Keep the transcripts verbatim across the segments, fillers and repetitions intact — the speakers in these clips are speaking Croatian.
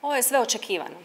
Ovo je sve očekivano.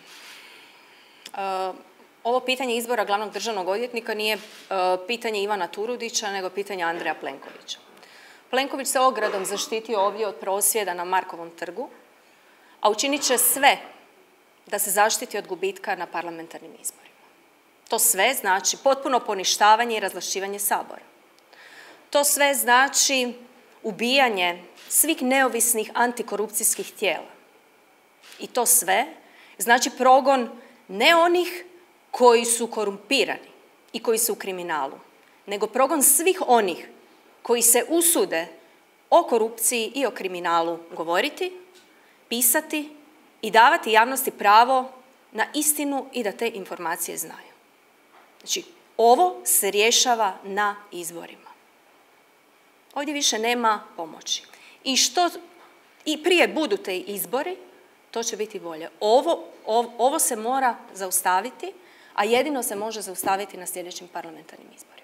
Ovo pitanje izbora glavnog državnog odvjetnika nije pitanje Ivana Turudića, nego pitanje Andreja Plenkovića. Plenković se ogradom zaštitio ovdje od prosvjeda na Markovom trgu, a učinit će sve da se zaštiti od gubitka na parlamentarnim izborima. To sve znači potpuno poništavanje i razvlašćivanje Sabora. To sve znači ubijanje svih neovisnih antikorupcijskih tijela. I to sve znači progon ne onih koji su korumpirani i koji su u kriminalu, nego progon svih onih koji se usude o korupciji i o kriminalu govoriti, pisati i davati javnosti pravo na istinu i da te informacije znaju. Znači, ovo se rješava na izborima. Ovdje više nema pomoći. I što i prije budu te izbori, to će biti bolje. Ovo, ovo, ovo se mora zaustaviti, a jedino se može zaustaviti na sljedećim parlamentarnim izborima.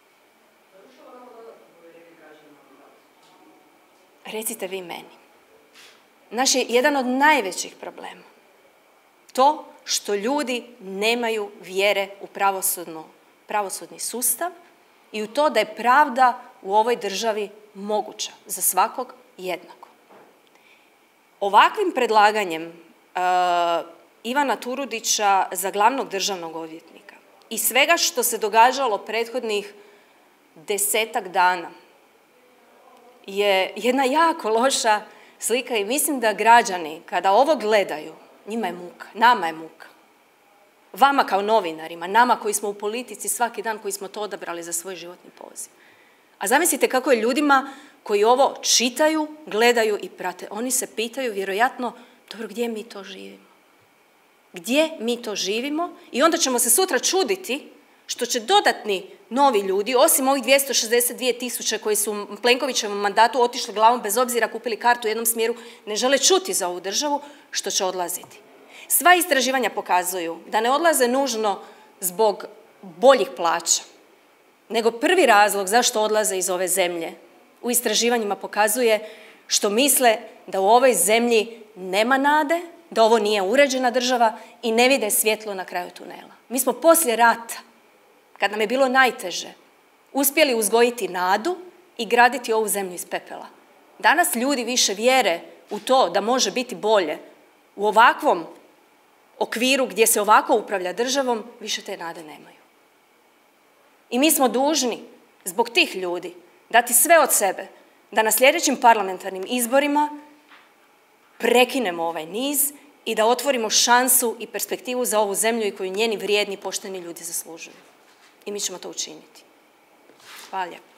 Recite vi meni. Naš je jedan od najvećih problema to što ljudi nemaju vjere u pravosudno, pravosudni sustav i u to da je pravda u ovoj državi moguća za svakog jednako. Ovakvim predlaganjem uh, Ivana Turudića za glavnog državnog odvjetnika i svega što se događalo prethodnih desetak dana je jedna jako loša slika i mislim da građani kada ovo gledaju, njima je muka, nama je muka. Vama kao novinarima, nama koji smo u politici svaki dan, koji smo to odabrali za svoj životni poziv. A zamislite kako je ljudima koji ovo čitaju, gledaju i prate. Oni se pitaju vjerojatno, dobro, gdje mi to živimo? Gdje mi to živimo? I onda ćemo se sutra čuditi što će dodatni novi ljudi, osim ovih dvjesto šezdeset dvije tisuće koji su u Plenkovićevom mandatu otišli glavom bez obzira, kupili kartu u jednom smjeru, ne žele čuti za ovu državu, što će odlaziti. Sva istraživanja pokazuju da ne odlaze nužno zbog boljih plaća, nego prvi razlog zašto odlaze iz ove zemlje u istraživanjima pokazuje što misle da u ovoj zemlji nema nade, da ovo nije uređena država i ne vide svjetlo na kraju tunela. Mi smo poslije rata, kad nam je bilo najteže, uspjeli uzgojiti nadu i graditi ovu zemlju iz pepela. Danas ljudi više vjere u to da može biti bolje. U ovakvom okviru gdje se ovako upravlja državom, više te nade nemaju. I mi smo dužni, zbog tih ljudi, dati sve od sebe da na sljedećim parlamentarnim izborima prekinemo ovaj niz i da otvorimo šansu i perspektivu za ovu zemlju i koju njeni vrijedni, pošteni ljudi zaslužuju. I mi ćemo to učiniti. Hvala lijepo.